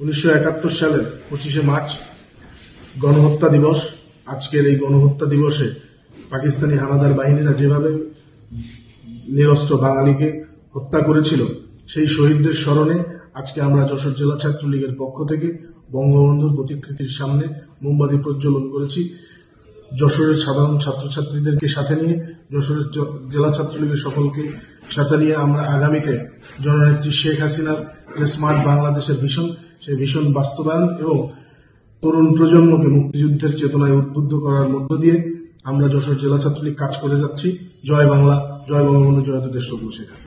1971 সালের 25শে মার্চ গণহত্যা দিবস। আজকের এই গণহত্যা দিবসে পাকিস্তানি হানাদার বাহিনীরা যেভাবে নিরস্ত্র বাঙালিকে হত্যা করেছিল, সেই শহীদদের স্মরণে আজকে আমরা যশোর জেলা ছাত্রলীগের পক্ষ থেকে বঙ্গবন্ধুর প্রতিকৃতির সামনে মোমবাতি প্রজ্বলন করেছি। যশোরের সাধারণ ছাত্রছাত্রীদেরকে সাথে নিয়ে, যশোরের জেলা ছাত্রলীগের সকলকে সাথে নিয়ে আমরা আগামীতে জননেত্রী শেখ হাসিনার যে স্মার্ট বাংলাদেশের ভিশন, সেই ভিশন বাস্তবায়ন এবং তরুণ প্রজন্মকে মুক্তিযুদ্ধের চেতনায় উদ্বুদ্ধ করার মধ্য দিয়ে আমরা যশোর জেলা ছাত্রলীগ কাজ করে যাচ্ছি। জয় বাংলা, জয় বঙ্গবন্ধু, জয় দেশ, শেখ হাসিনা।